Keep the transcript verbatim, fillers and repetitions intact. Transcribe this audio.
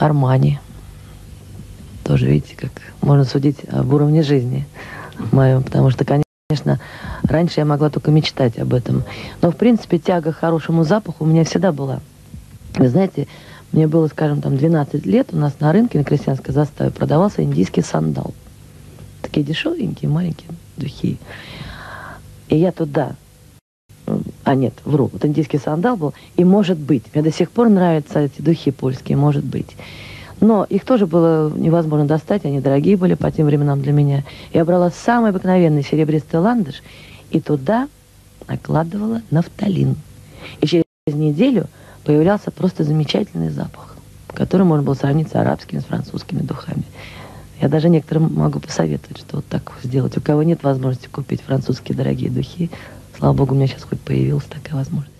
Армани. Тоже, видите, как можно судить об уровне жизни моем, потому что, конечно, раньше я могла только мечтать об этом. Но, в принципе, тяга к хорошему запаху у меня всегда была. Вы знаете, мне было, скажем, там двенадцать лет, у нас на рынке на Крестьянской заставе продавался индийский сандал. Такие дешевенькие, маленькие духи. И я туда... А нет, вру, вот индийский сандал был, и может быть, мне до сих пор нравятся эти духи польские, может быть. Но их тоже было невозможно достать, они дорогие были по тем временам для меня. Я брала самый обыкновенный серебристый ландыш и туда накладывала нафталин. И через неделю появлялся просто замечательный запах, который можно было сравнить с арабскими, с французскими духами. Я даже некоторым могу посоветовать, что вот так сделать. У кого нет возможности купить французские дорогие духи, слава богу, у меня сейчас хоть появилась такая возможность.